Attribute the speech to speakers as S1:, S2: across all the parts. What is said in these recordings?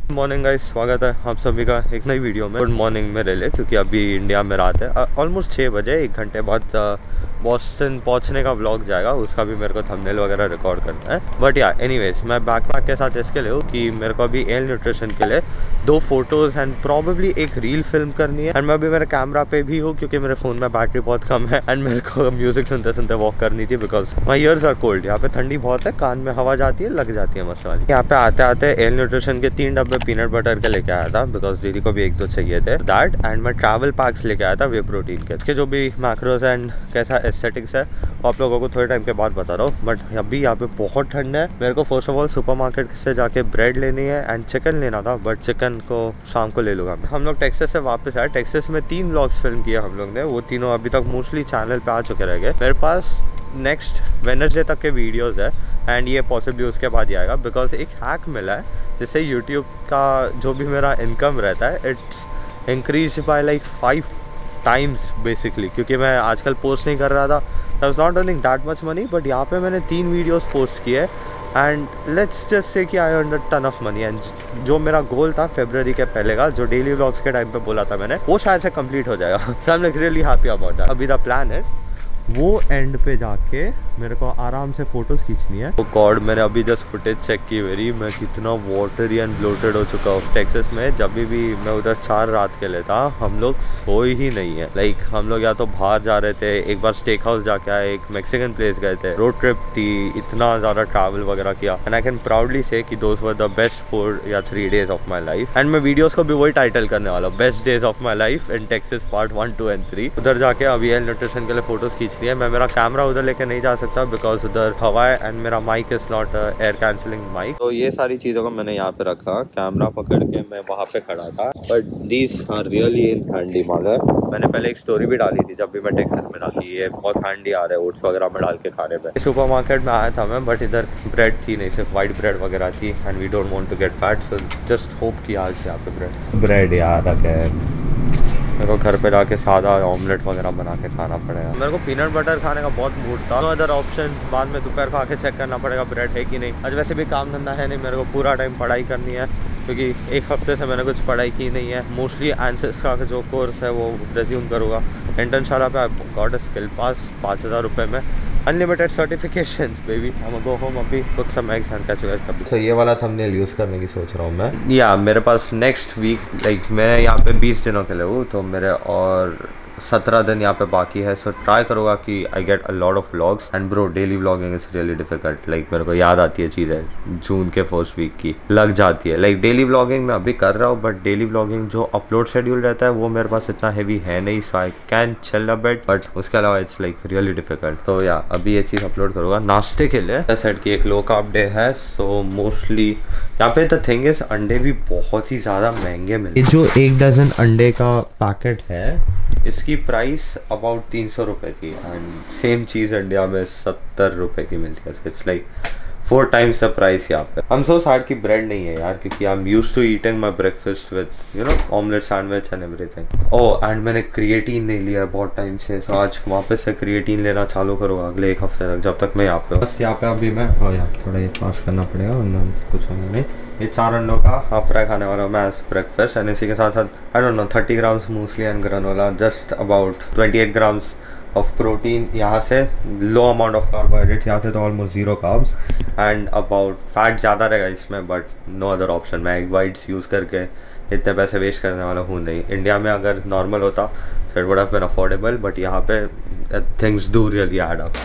S1: Morning guys, स्वागत है आप सभी का एक नई वीडियो में। गुड मॉर्निंग मेरे लिए, क्योंकि अभी इंडिया में रात है। ऑलमोस्ट 6 बजे, 1 घंटे बाद बॉस्टन पहुंचने का व्लॉग जाएगा। उसका भी मेरे को थंबनेल वगैरह रिकॉर्ड करना है। बट या एनीवेज, मैं बैकपैक के साथ इसके लिए हूँ कि मेरे को अभी एल न्यूट्रिशन के लिए 2 फोटोज़ एंड प्रॉबेबली एक रील फिल्म करनी है। एंड मैं अभी मेरे कैमरा पे भी हूँ क्योंकि मेरे फ़ोन में बैटरी बहुत कम है। एंड मेरे को म्यूज़िक सुनते सुनते वॉक करनी थी because my ears are cold. यहाँ पे ठंडी बहुत है, कान में हवा जाती है, लग जाती है मस्त वाली। यहाँ पे आते आते एल न्यूट्रिशन के 3 डब्बे पीनट बटर के लेके आया था बिकॉज दीदी को भी 1-2 चाहिए थे दैट। एंड मैं ट्रैवल पैक्स लेके आया था वे प्रोटीन के। इसके जो भी मैक्रोस एंड कैसा एस्थेटिक्स है आप लोगों को थोड़े टाइम के बाद बता रहा हूँ। बट अभी यहाँ पे बहुत ठंड है। मेरे को फर्स्ट ऑफ ऑल सुपरमार्केट से जाके ब्रेड लेनी है एंड चिकन लेना था, बट चिकन को शाम को ले लूँगा। हम लोग टेक्सास से वापस आए। टेक्सास में 3 व्लॉग्स फिल्म किए हम लोग ने। वो तीनों अभी तक मोस्टली चैनल पे आ चुके रहेंगे। मेरे पास नेक्स्ट वेडनेसडे तक के वीडियोज़ है एंड ये पॉसिबली उसके बाद ही आएगा बिकॉज एक हैक मिला है जिससे यूट्यूब का जो भी मेरा इनकम रहता है it's increase by like 5 times basically. क्योंकि मैं आजकल पोस्ट नहीं कर रहा था, I was not earning that much money, but यहाँ पे मैंने 3 वीडियोस पोस्ट किए एंड लेट्स जस्ट से कि I earn a ton of money. And जो मेरा गोल था फरवरी के पहले का, जो डेली व्लॉग्स के टाइम पे बोला था मैंने, वो शायद से कंप्लीट हो जाएगा। So I am like really happy about that. अभी द प्लान इज वो एंड पे जाके मेरे को आराम से फोटोज खींचनी है। तो गॉड, मैंने अभी जस्ट फुटेज चेक की मेरी, मैं कितना वाटरी एंड ब्लोटेड हो चुका हूँ। टेक्सास में जब भी मैं उधर 4 रात के लिए था, हम लोग सोए ही नहीं है। लाइक हम लोग या तो बाहर जा रहे थे, एक बार स्टेक हाउस जाके आए, एक मैक्सिकन प्लेस गए थे, रोड ट्रिप थी, इतना ज़्यादा ट्रैवल वगैरह किया। एंड आई कैन प्राउडली से कि दोज वर द बेस्ट 4 या 3 days of my life. And मैं वीडियोज़ को भी वही टाइटल करने वाला हूँ, best days of my life in Texas part 1, 2 and 3। उधर जाके अभी एल न्यूट्रिशन के लिए फोटोज़ खींचनी है। मैं मेरा कैमरा उधर लेके नहीं जा सकता बिकॉज उधर हवा है एंड मेरा mic is not air cancelling mic. तो ये सारी चीज़ों को मैंने यहाँ पे रखा, कैमरा पकड़ के मैं वहाँ पे खड़ा था। But these are really in handy मगर। मैंने पहले एक स्टोरी भी डाली थी जब भी मैं टेक्सास में था कि ये बहुत हैंडी आ रहा है ओट्स वगैरह में डाल के खाने में। सुपर मार्केट में आया था मैं, बट इधर ब्रेड थी नहीं, सिर्फ वाइट ब्रेड वगैरह थी and we don't want to get fat, so just hope कि आज यहाँ पे ब्रेड यार रखे। मेरे को घर पे जाके सादा ऑमलेट वगैरह बना के खाना पड़ेगा। मेरे को पीनट बटर खाने का बहुत मूड था। नो अदर ऑप्शन, बाद में दोपहर को आके चेक करना पड़ेगा ब्रेड है कि नहीं। आज वैसे भी काम धंधा है नहीं, मेरे को पूरा टाइम पढ़ाई करनी है क्योंकि 1 हफ्ते से मैंने कुछ पढ़ाई की नहीं है। मोस्टली एनसेस का जो कोर्स है वो रिज्यूम करूँगा। इंटर्नशाला पे आई गॉट अ स्किल पास 5000 रुपये में, अनलिमिटेड सर्टिफिकेशंस बेबी। हम गो होम अभी कुछ some eggs and catch guys तब। सो ये वाला थंबनेल यूज़ करने की सोच रहा हूँ मैं। या मेरे पास नेक्स्ट वीक लाइक मैं यहाँ पे 20 दिनों के लिए हूँ, तो मेरे और 17 दिन यहाँ पे बाकी है। सो ट्राई करूँगा कि I get a lot of vlogs. And bro, daily vlogging is really difficult. Like मेरे को याद आती है चीज़ें जून के फर्स्ट वीक की लग जाती है। लाइक डेली व्लॉगिंग मैं अभी कर रहा हूँ, बट डेली व्लॉगिंग जो अपलोड शेड्यूल रहता है वो मेरे पास इतना हैवी है नहीं, so I can chill a bit, but उसके अलावा इट्स लाइक रियली डिफिकल्ट। तो या अभी ये चीज़ अपलोड करूँगा। नाश्ते के लिए सेट की एक लो कार्ब डे है, सो मोस्टली यहाँ पे द थिंग इज अंडे भी बहुत ही ज़्यादा महंगे मिलते हैं। जो 1 डजन अंडे का पैकेट है इसकी प्राइस अबाउट 300 रुपये थी एंड सेम चीज़ इंडिया में 70 रुपये की मिलती है। It's like 4 times the price यहाँ पे। हम सो सैड की ब्रेड नहीं है यार, क्योंकि I am used to eating my breakfast with you know omelette sandwich and everything. Oh and मैंने क्रिएटिन नहीं लिया बहुत टाइम से, सो आज वापस से क्रिएटिन लेना चालू करूँगा अगले 1 हफ्ते तक, जब तक मैं यहाँ पे। बस यहाँ पे अभी मैं यार थोड़ा ये फास्ट करना पड़ेगा वरना कुछ होना नहीं। ये 4 अंडों का हाफ फ्राई खाने वाला मैं एज ब्रेकफास्ट एंड इसी के साथ साथ I don't know 30 grams muesli and granola, just about 28 grams of protein यहाँ से, लो अमाउंट ऑफ कार्बोहाइड्रेट्स यहाँ से, तो almost 0 carbs and about fat ज़्यादा रहेगा इसमें, बट नो अदर ऑप्शन। मैं एग वाइट्स यूज़ करके इतने पैसे वेस्ट करने वाला हूँ नहीं। इंडिया में अगर नॉर्मल होता तो it would have been affordable, but यहाँ पे things do really add up.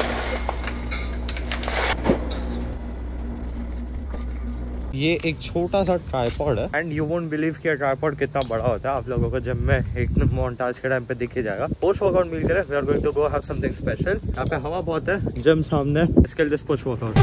S1: ये एक छोटा सा ट्राइपॉड है एंड यू वोंट बिलीव कि ट्राइपॉड कितना बड़ा होता है। आप लोगों को जिम में एक मोन्टाज के टाइम पे दिख ही जाएगा। पोस्ट वर्कआउट मील के लिए we are going to go have something special. यहाँ पे हवा बहुत है, जिम सामने, इसके लिए post workout.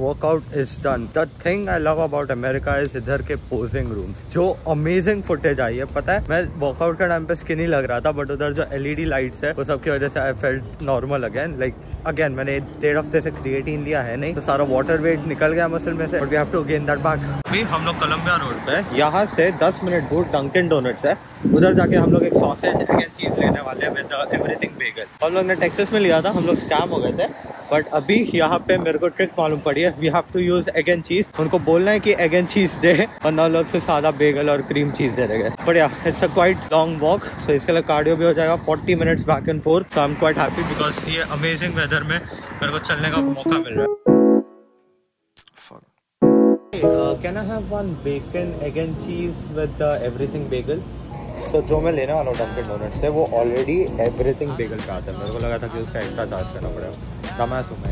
S1: Workout is done. The thing I love about America is इधर के पोजिंग रूम्स, जो अमेजिंग फुटेज आई है। पता है मैं वर्कआउट का टाइम पे स्किनी लग रहा था, बट उधर जो LED लाइट्स है वो सबकी वजह से I felt normal again. Like again मैंने 1.5 हफ्ते से क्रिएटिन लिया है नहीं, तो सारा वाटर वेट निकल गया मसल में से, but we have to gain that back. अभी हम लोग कोलंबिया रोड पे, यहाँ से 10 मिनट दूर डंकिन डोनट्स है, उधर जाके हम लोग एक सॉसेज एग एंड चीज लेने वाले हैं विद एवरीथिंग बेगल। हम लोग ने टेक्सास में लिया था, हम लोग स्कैम हो गए थे, बट अभी यहाँ पे मेरे को ट्रिक मालूम पड़ी है। We have to use egg and cheese. उनको बोलना है कि एग एंड चीज दे, और 9 लोग से सादा बेगल और क्रीम चीज दे देंगे। But yeah it's a quite long walk, so इसके लिए कार्डियो भी हो जाएगा। 40 minutes back and forth, so I am quite happy because ये अमेजिंग वेदर में मेरे को चलने का मौका मिल रहा है। Can I have one bacon egg and cheese with everything bagel? तो जो मैं लेने वाला हूँ डंकिन डोनट्स से, वो ऑलरेडी एवरीथिंग बेगल का आता है। मेरे को लगा था कि उसका एक्स्ट्रा चार्ज करना पड़ेगा। दमास हूँ मैं।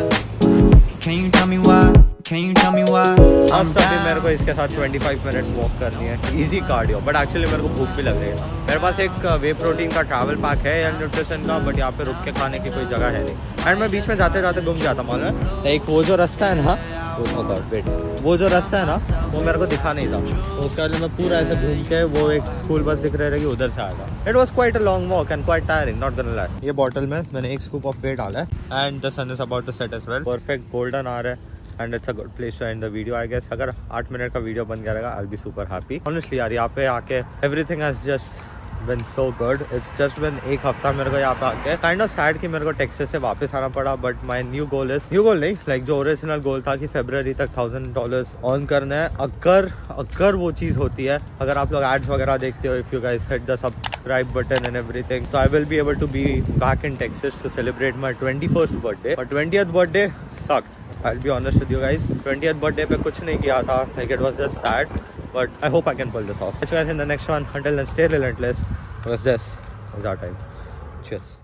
S1: अभी मेरे को इसके साथ 25 मिनट्स वॉक करनी है, इजी कार्डियो, बट एक्चुअली मेरे को भूख भी लग रही है। मेरे पास एक वे प्रोटीन का ट्रैवल पैक है या न्यूट्रिशन का, बट यहाँ पे रुक के खाने की कोई जगह है नहीं। एंड मैं बीच में जाते जाते घूम जाता मालूम है। एक वो जो रास्ता है ना, वो जो रास्ता है ना, वो मेरे को दिखा नहीं था, तो उसके बाद मैं पूरा ऐसे घूम के वो एक स्कूल बस दिख रही उधर से आया था। It was quite a long walk and quite tiring, not gonna lie. ये बॉटल में मैंने 1 स्कूप ऑफ वेट डाला है and the sun is about to set as well. Perfect golden आ रहा है and it's a good place to end the video I guess. अगर 8 मिनट का वीडियो बन गया रहेगा, I will be super happy honestly यार। यहाँ पे आके everything has just been so good. It's just been 1 हफ्ता मेरे को यहाँ पे आके kind of sad कि मेरे को टेक्सास से वापस आना पड़ा, but my new goal नहीं, like जो ओरिजिनल गोल था कि फरवरी तक $1000 ऑन करना है। अगर वो चीज़ होती है, अगर आप लोग एड्स वगैरह देखते हो, if you guys hit the subscribe button and everything, so I will be able to be back in Texas to celebrate my 21st birthday. But 20th birthday sucked. I'll be honest with you guys. 20th birthday पे कुछ नहीं किया था, like it was just sad. But I hope I can pull this off. Catch you guys in the next one. Until then, stay relentless. Because this is our time. Cheers.